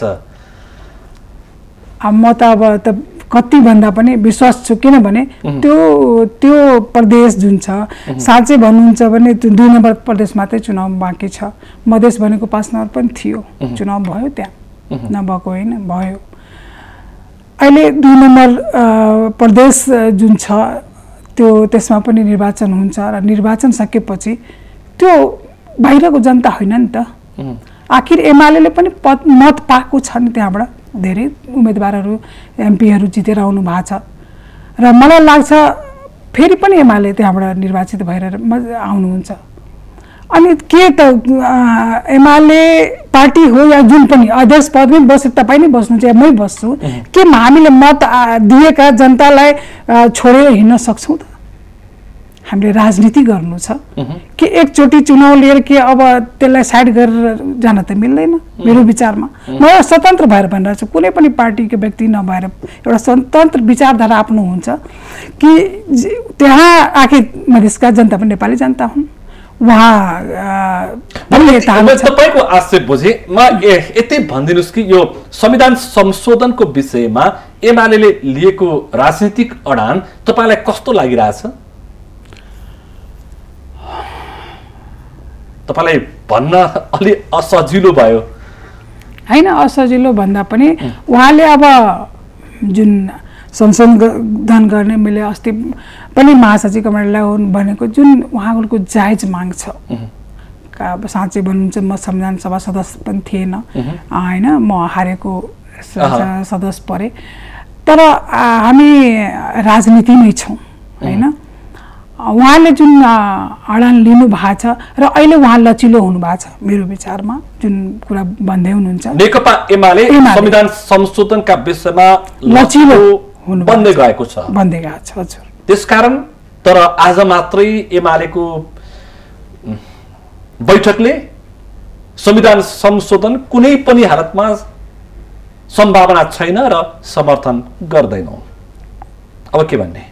म त अब त कति भन्दा पनि विश्वास छु किनभने त्यो त्यो प्रदेश जुन छ साँच्चै भन्नुहुन्छ भने त्यो दुई नम्बर प्रदेश मात्रै चुनाव बाँकी छ। मधेस भनेको पाँच नम्बर पनि थियो, चुनाव भयो त्यहाँ नभएको होइन भयो। अहिले दुई नम्बर प्रदेश जुन छ त्यो त्यसमा पनि निर्वाचन हुन्छ र निर्वाचन सकेपछि त्यो बाहिरको जनता होइन नि त। आखिर एमाले पनि पद मत पाएको छ नि, त्यहाँबाट धेरै उम्मेदवारहरू एमपीहरू जितेर आउनु भएको छ र मलाई लाग्छ फेरि पनि एमाले त्यहाँबाट निर्वाचित भएर आउनुहुन्छ। अनि के त एमाले पार्टी हो या जुन पनि अध्यक्ष पदमै बसे तपाईँ नै बस्नुहुन्छ या मै बस्छु, के हामीले मत दिएका जनतालाई छोडेर हिँड्न सक्छौँ त? हामीले राजनीति गर्नु छ कि एकचोटि चुनाव लिएर के अब त्यसलाई साइड गरेर जान त मिल्दैन मेरो विचारमा। म एउटा स्वतन्त्र भएर भनिरहेको छु, कुनै पनि पार्टीको व्यक्ति नभएर एउटा स्वतन्त्र विचारधारा आफ्नो हुन्छ कि त्यहाँ आखिर मधेसका जनता पनि नेपाली जनता हुन्। उहाँ तपाईँको आक्षेप बुझे म यति भनिदिनुहोस् कि यो संविधान संशोधनको विषयमा एमाले लिएको राजनीतिक अडान तपाईँलाई कस्तो लागिरहेछ? तपाईलाई भन्न अलि असजिलो भयो हैन? असजिलो भन्दा पनि उहाँले अब जुन संशोधन गर्ने मैले अस्ति पनि महासचिव कमरेडलाई भनेको जुन उहाँको जायज माग छ, अब साँच्चै भन्नुहुन्छ म संविधान सभा सदस्य पनि थिएन हैन, म हारेको सदस्य परे, तर हामी राजनीतिमै छौँ हैन। उहाँले जुन अडान लिनु भएको छ र अहिले उहाँ लचिलो हुनु भएको छ मेरो विचारमा, जुन कुरा भन्दै हुनुहुन्छ नेकपा एमाले संविधान संशोधनका विषयमा लचिलो बन्दै गएको छ बन्दै गएको छ हजुर। त्यसकारण तर आज मात्रै एमालेको बैठकले संविधान संशोधन कुनै पनि हालतमा सम्भावना छैन र समर्थन गर्दैनौ, अब के भन्ने?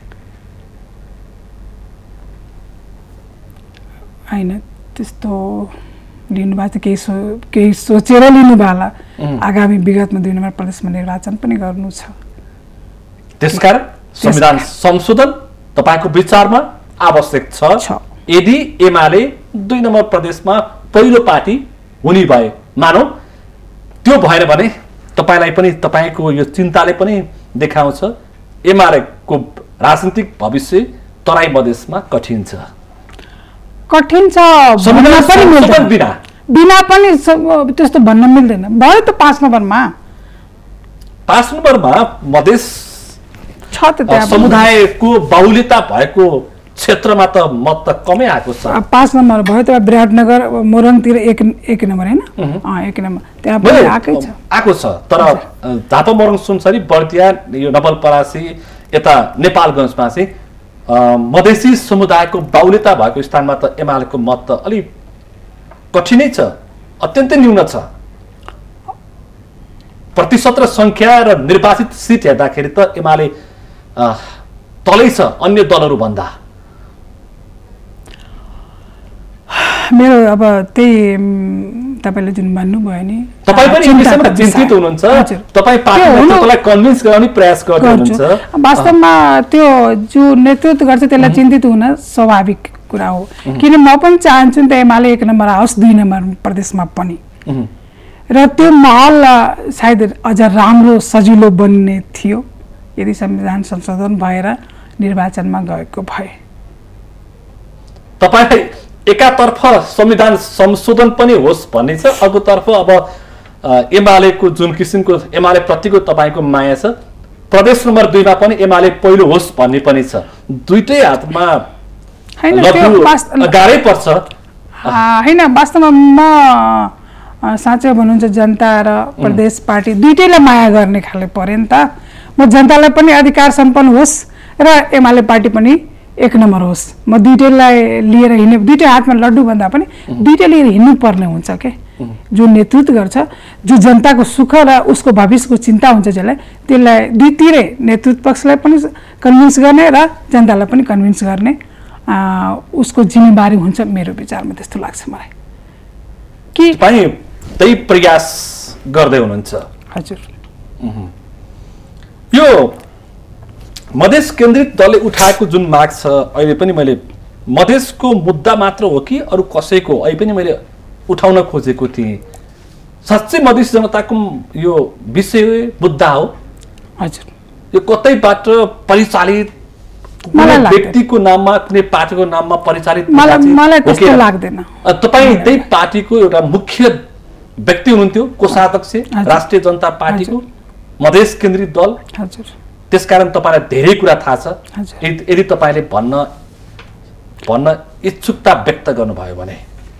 हैन त्यस्तो लिनुभएको केही सो केही सोचेर लिनुभयो होला, आगामी विगतमा दुई नम्बर प्रदेशमा निर्वाचन पनि गर्नु छ। त्यसकारण संविधान संशोधन तपाईको विचारमा आवश्यक छ। यदि एमाले दुई नम्बर प्रदेशमा पहिलो पार्टी हुने भए मानौ त्यो भएन भने तपाईलाई पनि तपाईको यो चिन्ताले पनि देखाउँछ एमालेको राजनीतिक भविष्य तराई मधेसमा कठिन छ। कठिन छ भन्न पनि मिल्दैन, बिना बिना पनि त्यस्तो भन्न मिल्दैन। भयो त पाँच नम्बरमा पाँच नम्बरमा मधेस छ त, त्यहाँ समुदायको बाहुल्यता भएको क्षेत्रमा त मत त कमै आएको छ। पाँच नम्बर भयो त विराटनगर मोरङतिर एक एक नम्बर हैन, अ एक नम्बर त्यहाँ पनि आकै छ आएको छ। तर झापा मोरङ सुनसरी बर्दिया यो नवलपरासी यता नेपालगञ्जमा चाहिँ मधेसी समुदायको बाहुल्यता भएको स्थानमा त एमालेको मत त अलि कठिनै छ, अत्यन्तै न्यून छ। प्रतिशत र संख्या र निर्वाचित सिट हेर्दाखेरि त एमाले तलै छ अन्य दलहरू भन्दा। मेरो अब त्यही तपाईले जुन भन्नुभयो नि, तपाई पनि यो विषयमा चिन्तित हुनुहुन्छ, तपाई पार्टी नेतृत्वलाई कन्भिन्स गराउने प्रयास गर्नुहुन्छ। वास्तवमा त्यो जो नेतृत्व गर्छ त्यसलाई चिन्तित हुन स्वाभाविक कुरा हो, किन म पनि चाहन्छु नि त एमाले एक नम्बर आओस् दुई नम्बर प्रदेशमा पनि, र त्यो माहौल सायद अझ राम्रो सजिलो बन्ने थियो यदि संविधान संशोधन भएर निर्वाचनमा गएको भए। तपाईलाई एकातर्फ संविधान संशोधन पनि होस् भन्ने छ, अर्कोतर्फ अब एमालेको जुन किसिमको एमाले प्रतिको तपाईको माया छ, प्रदेश नम्बर दुईमा पनि एमाले पहिलो होस् भन्ने पनि छ। दुईटै हातमा गाह्रै पर्छ हैन। वास्तवमा म साँच्चै भन्नुहुन्छ जनता र प्रदेश पार्टी दुईटैलाई माया गर्ने खाले परे नि त। म जनतालाई पनि अधिकार सम्पन्न होस् र एमाले पार्टी पनि एक नम्बर होस्। म दुईटैलाई लिएर हिँड्ने, दुईटै हातमा लड्डु भन्दा पनि दुईटै लिएर हिँड्नु पर्ने हुन्छ के। जो नेतृत्व गर्छ, जो जनताको सुख र उसको भविष्यको चिन्ता हुन्छ जसलाई, त्यसलाई दुईतिरै नेतृत्व पक्षलाई पनि कन्भिन्स गर्ने र जनतालाई पनि कन्भिन्स गर्ने उसको जिम्मेवारी हुन्छ मेरो विचारमा, त्यस्तो लाग्छ मलाई। कि तपाईँ त्यही प्रयास गर्दै हुनुहुन्छ? हजुर। यो मधेस केन्द्रित दलले उठाएको जुन माग छ, अहिले पनि मैले मधेसको मुद्दा मात्र हो कि अरू कसैको, अहिले पनि मैले उठाउन खोजेको थिएँ। साँच्चै मधेस जनताको यो विषय मुद्दा हो? हजुर। यो कतैबाट परिचालित कुनै व्यक्तिको नाममा, कुनै पार्टीको नाममा परिचालित मलाई त्यस्तो लाग्दैन। तपाईँ त्यही पार्टीको एउटा मुख्य व्यक्ति हुनुहुन्थ्यो, कोषाध्यक्ष राष्ट्रिय जनता पार्टीको मधेस केन्द्रित दल। हजुर। त्यसकारण तपाईँलाई धेरै कुरा थाहा छ। यदि तपाईँले भन्न भन्न इच्छुकता व्यक्त गर्नुभयो भने।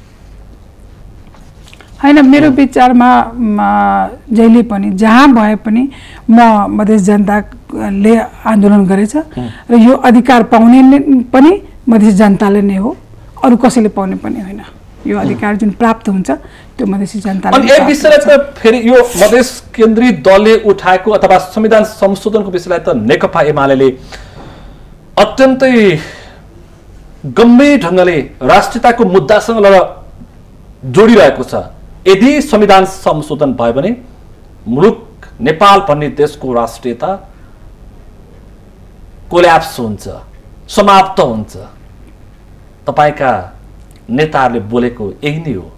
होइन, मेरो विचारमा जहिले पनि जहाँ भए पनि म मधेस जनताले आन्दोलन गरेछ र यो अधिकार पाउने पनि मधेस जनताले नै हो, अरू कसैले पाउने पनि होइन। यो अधिकार जुन प्राप्त हुन्छ त्यो मधेसी जनताले। अनि एक विषयलाई त फेरि यो मधेस केन्द्रित दलले उठाएको अथवा संविधान संशोधनको विषयलाई त नेकपा एमाले अत्यन्तै गम्भीर ढङ्गले राष्ट्रियताको मुद्दासँग जोडिरहेको छ। यदि संविधान संशोधन भयो भने मुलुक नेपाल भन्ने देशको राष्ट्रियता कोल्याप्स हुन्छ, समाप्त हुन्छ। तपाईँका नेताहरूले बोलेको यही नै हो?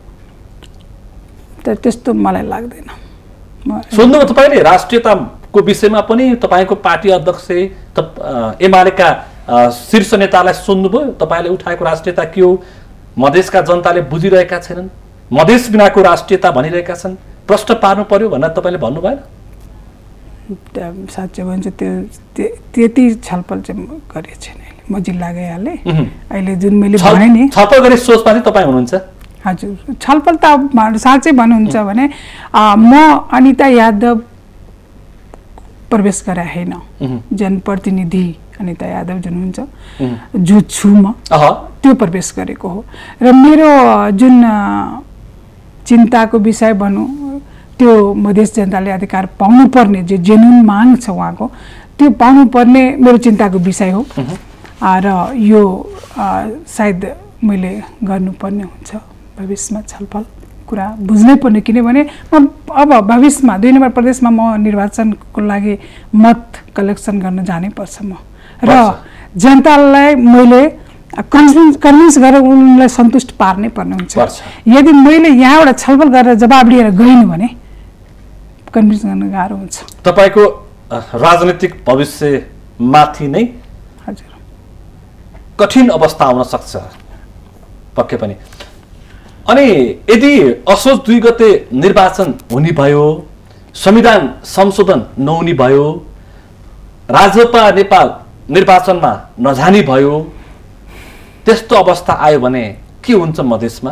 त्यस्तो मलाई लाग्दैन। सुन्नुभयो तपाईँले राष्ट्रियताको विषयमा पनि तपाईँको पार्टी अध्यक्ष एमालेका शीर्ष नेतालाई सुन्नुभयो? तपाईँले उठाएको राष्ट्रियता के हो? मधेसका जनताले बुझिरहेका छैनन्, मधेस बिनाको राष्ट्रियता भनिरहेका छन्, प्रश्न पार्नु पर्यो भनेर तपाईँले भन्नु भएन? साँच्चै भन्छ त्यो त्यति छलफल चाहिँ गरेको छैन। म जिल्ला गइहालेँ, अहिले जुन मैले भने नि छलफल गरे सोचमा चाहिँ तपाईँ हुनुहुन्छ? हजुर। छलफल त साँच्चै भन्नुहुन्छ भने म अनिता यादव प्रवेश गरे होइन, जनप्रतिनिधि अनिता यादव जुन हुन्छ जो छु म त्यो प्रवेश गरेको हो। र मेरो जुन चिन्ताको विषय भनौँ त्यो मधेस जनताले अधिकार पाउनुपर्ने जो जेन्युन माग छ उहाँको, त्यो पाउनुपर्ने मेरो चिन्ताको विषय हो। र यो सायद मैले गर्नुपर्ने हुन्छ भविष्यमा छलफल कुरा बुझ्नै पर्ने, किनभने म अब भविष्यमा दुई नम्बर प्रदेशमा म निर्वाचनको लागि मत कलेक्सन गर्न जानै पर्छ म, र जनतालाई मैले कन्भिन्स कन्भिन्स गरेर उनलाई सन्तुष्ट पार्नै पर्ने हुन्छ। यदि मैले यहाँबाट छलफल गरेर जवाब लिएर गइनँ भने कन्भिन्स गर्न गाह्रो हुन्छ। तपाईँको राजनीतिक भविष्यमाथि नै हजुर कठिन अवस्था आउन सक्छ पक्कै पनि। अनि यदि असोज दुई गते निर्वाचन हुने भयो, संविधान संशोधन नहुने भयो, राजपा नेपाल निर्वाचनमा नजाने भयो, त्यस्तो अवस्था आयो भने के हुन्छ मधेसमा?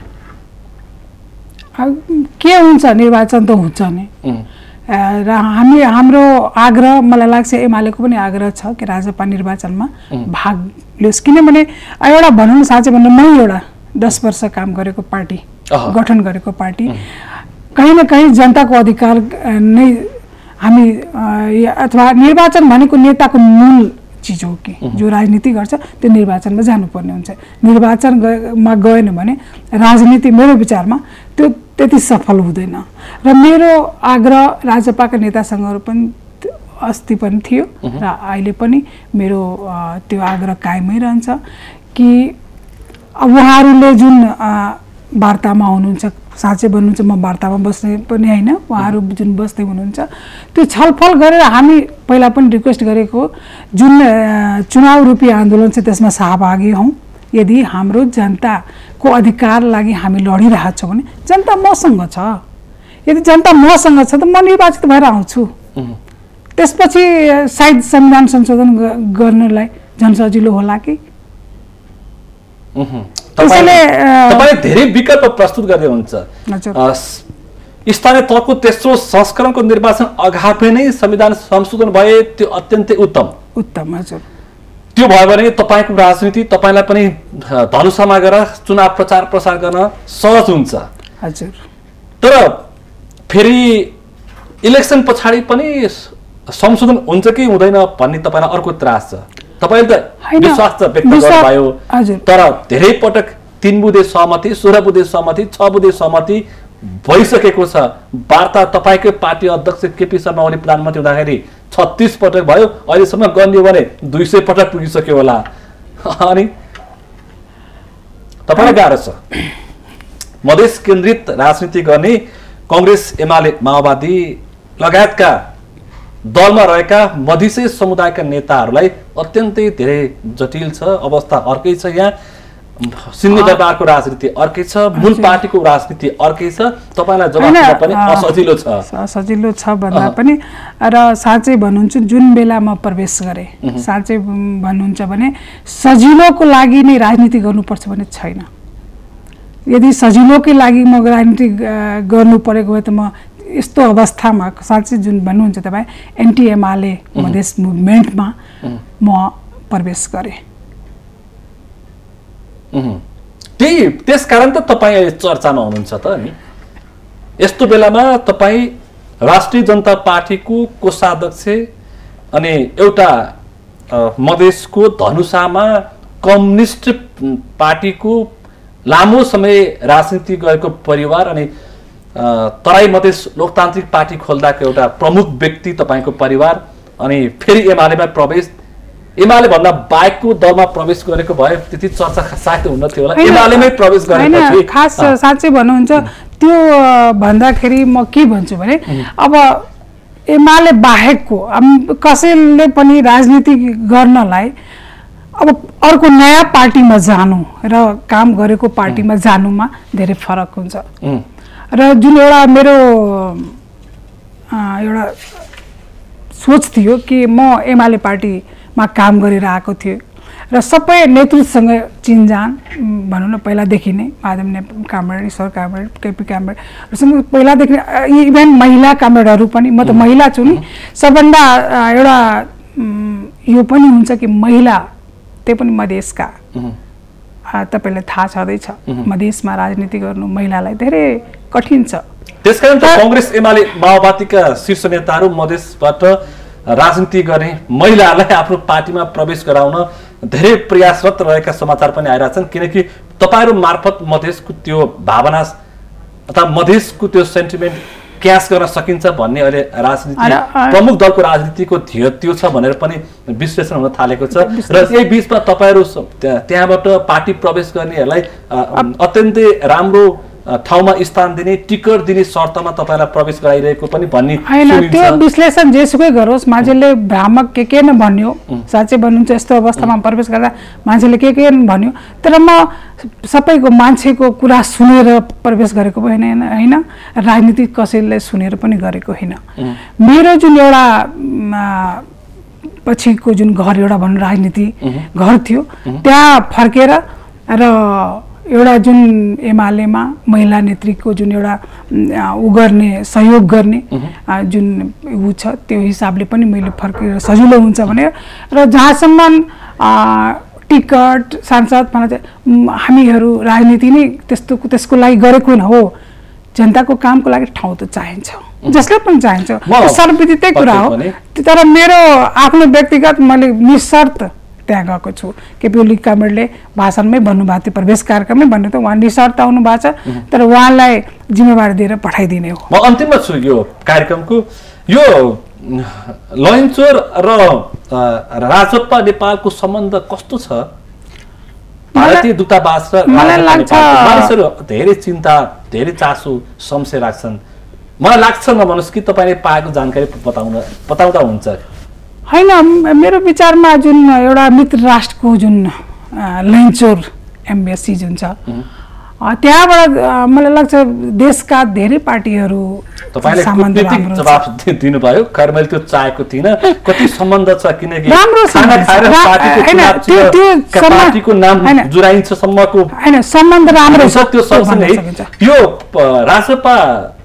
के हुन्छ? निर्वाचन त हुन्छ नि। र हामी हाम्रो आग्रह, मलाई लाग्छ एमालेको पनि आग्रह छ कि राजपा निर्वाचनमा भाग लियोस्, किनभने एउटा भनौँ न साँच्चै भन्नु, मै एउटा दस वर्ष काम गरेको पार्टी, गठन गरेको पार्टी, कहीँ न कहीँ जनताको अधिकार नै हामी अथवा निर्वाचन भनेको नेताको मूल चिज हो कि जो राजनीति गर्छ त्यो निर्वाचनमा जानुपर्ने हुन्छ। निर्वाचनमा गएन भने राजनीति मेरो विचारमा त्यो त्यति सफल हुँदैन। र मेरो आग्रह राजपाका नेतासँगहरू पनि अस्ति पनि थियो र अहिले पनि मेरो त्यो आग्रह कायमै रहन्छ कि उहाँहरूले जुन वार्तामा हुनुहुन्छ, साँच्चै भन्नुहुन्छ म वार्तामा बस्ने पनि होइन, उहाँहरू जुन बस्दै हुनुहुन्छ त्यो छलफल गरेर हामी पहिला पनि रिक्वेस्ट गरेको जुन चुनाव रूपी आन्दोलन छ त्यसमा सहभागी हौँ। यदि हाम्रो जनताको अधिकार लागि हामी लडिरहेछौँ भने जनता मसँग छ, यदि जनता मसँग छ त म निर्वाचित भएर आउँछु, त्यसपछि सायद संविधान संशोधन गर्नलाई झन् सजिलो होला कि। तपाईले धेरै विकल्प प्रस्तुत गर्दै हुनुहुन्छ। स्थानीय तहको तेस्रो संस्करणको निर्वाचन अगावै नै संविधान संशोधन भए त्यो अत्यन्तै उत्तम उत्तम हजुर। त्यो भयो भने तपाईँको राजनीति तपाईँलाई पनि धनुषामा गएर चुनाव प्रचार प्रसार गर्न सहज हुन्छ हजुर। तर फेरि इलेक्सन पछाडि पनि संशोधन हुन्छ कि हुँदैन भन्ने तपाईँलाई अर्को त्रास छ। तपाईँले त विश्वास त व्यक्त गर्नुभयो, तर धेरै पटक तीन बुँदे सहमति, सोह्र बुँदे सहमति, छ बुँदे सहमति भइसकेको छ। वार्ता तपाईँकै पार्टी अध्यक्ष केपी शर्मा ओली प्रधानमन्त्री हुँदाखेरि छत्तीस पटक भयो, अहिलेसम्म गर्ने हो भने दुई सय पटक पुगिसक्यो होला। अनि तपाईँलाई गाह्रो छ मधेस केन्द्रित राजनीति गर्ने कांग्रेस, एमाले, माओवादी लगायतका दलमा रहेका मधेसी समुदायका नेताहरूलाई अत्यन्तै धेरै जटिल छ अवस्था। अर्कै छ यहाँ सिंहदरबारको राजनीति अर्कै छ, मूल पार्टीको राजनीति अर्कै छ। तपाईँलाई जवाफ दिन पनि असजिलो छ सजिलो छ भन्दा पनि र साँच्चै भन्नुहुन्छ जुन बेला म प्रवेश गरेँ, साँच्चै भन्नुहुन्छ भने सजिलोको लागि नै राजनीति गर्नुपर्छ भन्ने छैन। यदि सजिलोकै लागि म राजनीति गर्नु परेको भए त म यस्तो अवस्थामा साँच्चै जुन भन्नुहुन्छ तपाईँ एन्टी एमाले मधेस मुभमेन्टमा म प्रवेश गरेँ। त्यही त्यसकारण त तपाईँ चर्चामा हुनुहुन्छ त नि। यस्तो बेलामा तपाईँ राष्ट्रिय जनता पार्टीको कोषाध्यक्ष अनि एउटा मधेसको धनुषामा कम्युनिस्ट पार्टीको लामो समय राजनीति गरेको परिवार अनि तराई मधेस लोकतान्त्रिक पार्टी खोल्दाको एउटा प्रमुख व्यक्ति तपाईँको परिवार अनि फेरि एमालेमा प्रवेश, एमाले भन्दा बाहेकको दलमा प्रवेश गरेको भए त्यति चर्चा सायद हुन थियो होला। एमालेमै प्रवेश गरेपछि खास साँच्चै भन्नुहुन्छ त्यो भन्दाखेरि म के भन्छु भने अब एमाले बाहेकको कसैले पनि राजनीति गर्नलाई अब अर्को नयाँ पार्टीमा जानु र काम गरेको पार्टीमा जानुमा धेरै फरक हुन्छ। र जुन एउटा मेरो एउटा सोच थियो कि म एमाले पार्टीमा काम गरेर आएको थिएँ र सबै नेतृत्वसँग चिनजान भनौँ न पहिलादेखि नै माधव कामरेड, ईश्वर कामरेड, केपी कामरेडसँग पहिलादेखि इभेन महिला कामरेडहरू पनि, म त महिला छु नि, सबभन्दा एउटा यो पनि हुन्छ कि महिला त्यही पनि मधेसका तपाईँलाई थाहा छँदैछ मधेसमा राजनीति गर्नु महिलालाई धेरै कठिन छ। त्यसकारण त कांग्रेस, एमाले, माओवादीका शीर्ष नेताहरू मधेसबाट राजनीति गर्ने महिलाहरूलाई आफ्नो पार्टीमा प्रवेश गराउन धेरै प्रयासरत रहेका समाचार पनि आइरहेछन्। किनकि तपाईँहरू मार्फत मधेसको त्यो भावना अथवा मधेसको त्यो सेन्टिमेन्ट क्यास गर्न सकिन्छ भन्ने अहिले राजनीति प्रमुख दलको राजनीतिको थियो त्यो छ भनेर पनि विश्लेषण हुन थालेको छ। र यही बिचमा तपाईँहरू त्यहाँबाट पार्टी प्रवेश गर्नेहरूलाई अत्यन्तै राम्रो ठाउँमा स्थान दिने, टिकट दिने शर्तमा तपाईँलाई प्रवेश गराइरहेको पनि भन्ने हैन। त्यो विश्लेषण जेसुकै गरोस्, मान्छेले भ्रामक के के न भन्यो, साँच्चै भन्नुहुन्छ यस्तो अवस्थामा प्रवेश गर्दा मान्छेले के के न भन्यो, तर म सबैको मान्छेको कुरा सुनेर प्रवेश गरेको पनि हैन, राजनीति कसैले सुनेर पनि गरेको हैन। मेरो जुन एउटा पछिको जुन घर एउटा भन्नु राजनीति घर थियो, त्यहाँ फर्केर र एउटा जुन एमालेमा महिला नेतृत्वको जुन एउटा उ गर्ने सहयोग गर्ने जुन उ छ त्यो हिसाबले पनि मैले फर्केर सजिलो हुन्छ भनेर र जहाँसम्म टिकट सांसद हामीहरू राजनीति नै त्यस्तो त्यसको लागि गरेको न हो, जनताको कामको लागि ठाउँ त चाहिन्छ, जसले पनि चाहिन्छ, सर्वविदितै कुरा हो। तर मेरो आफ्नो व्यक्तिगत मैले निशर्त त्यहाँ गएको छु। केपी ओली कामरेडले भाषणमै भन्नुभएको थियो, प्रवेश कार्यक्रममै भन्नु त उहाँ निशर्त आउनु भएको छ, तर उहाँलाई जिम्मेवारी दिएर पठाइदिने हो। म अन्तिममा छु यो कार्यक्रमको। यो लैनचौर र राजपा नेपालको सम्बन्ध कस्तो छ? भारतीय दूतावास र मानिसहरू धेरै चिन्ता, धेरै चासो, संशय राख्छन्। मलाई लाग्छ नभनोस् कि तपाईँले पाएको जानकारी बताउन बताउँदा हुन्छ हैन। मेरो विचारमा जुन एउटा मित्र राष्ट्रको जुन लैनचौर एम्बेसी जुन छ त्यहाँबाट मलाई लाग्छ देशका धेरै पार्टीहरू तपाईले कूटनीतिक जवाफ दिनुभयो। खैर मैले त्यो चाहेको थिइनँ। कति सम्बन्ध छ किनकि खाना खाएर पार्टीको पार्टीको नाम जुराइन्छ सम्मको हैन, सम्बन्ध राम्रो छ। त्यो सँगसँगै यो राजपा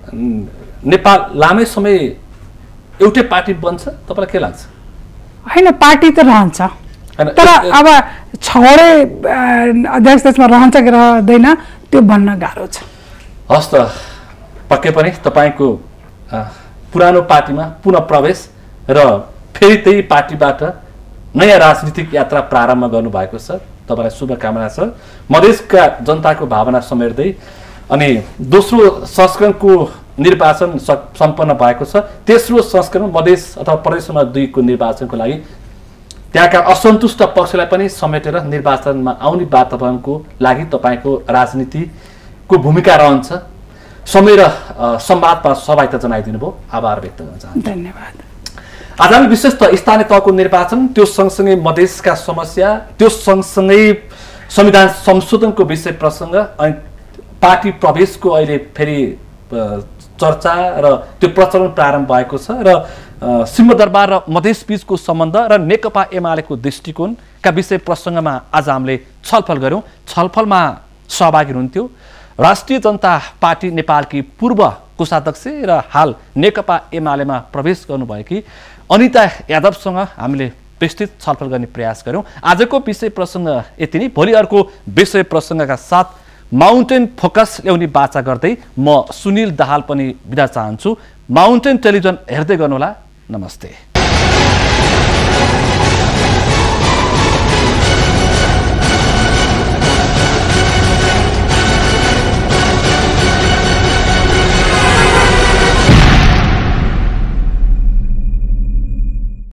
नेपाल लामै समय एउटै पार्टी बन्छ तपाईँलाई के लाग्छ? होइन, पार्टी त रहन्छ, तर अब छवटै अध्यक्ष देशमा रहन्छ कि रहँदैन त्यो भन्न गाह्रो छ। हस् त, पक्कै पनि तपाईँको पुरानो पार्टीमा पुनः प्रवेश र फेरि त्यही पार्टीबाट नयाँ राजनीतिक यात्रा प्रारम्भ गर्नुभएको छ, तपाईँलाई शुभकामना छ। मधेसका जनताको भावना समेट्दै अनि दोस्रो संस्करणको निर्वाचन सम्पन्न भएको छ, तेस्रो संस्करण मधेस अथवा प्रदेश नम्बर दुईको निर्वाचनको लागि त्यहाँका असन्तुष्ट पक्षलाई पनि समेटेर निर्वाचनमा आउने वातावरणको लागि तपाईँको राजनीतिको भूमिका रहन्छ। समय र संवादमा सहभागिता जनाइदिनु भयो, आभार व्यक्त गर्न चाहन्छु। धन्यवाद। आज हामी विशेष त स्थानीय तहको निर्वाचन, त्यो सँगसँगै मधेसका समस्या, त्यो सँगसँगै संविधान संशोधनको विषय प्रसङ्ग अनि पार्टी प्रवेशको अहिले फेरि चर्चा र त्यो प्रचलन प्रारम्भ भएको छ र सिंहदरबार र मधेस बीचको सम्बन्ध र नेकपा एमालेको दृष्टिकोणका विषय प्रसङ्गमा आज हामीले छलफल गऱ्यौँ। छलफलमा सहभागी हुनुहुन्थ्यो राष्ट्रिय जनता पार्टी नेपालकी पूर्व कोषाध्यक्ष र हाल नेकपा एमालेमा प्रवेश गर्नुभएकी अनिता यादवसँग हामीले विस्तृत छलफल गर्ने प्रयास गऱ्यौँ। आजको विषय प्रसङ्ग यति नै। भोलि अर्को विषय प्रसङ्गका साथ माउन्टेन फोकस ल्याउने बाचा गर्दै म सुनिल दाहाल पनि बिदा चाहन्छु। माउन्टेन टेलिभिजन हेर्दै गर्नुहोला। नमस्ते।